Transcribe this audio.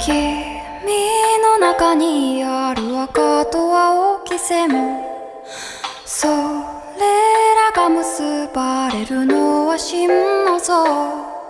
君の中にある赤と青き線、それらが結ばれるのは心の像。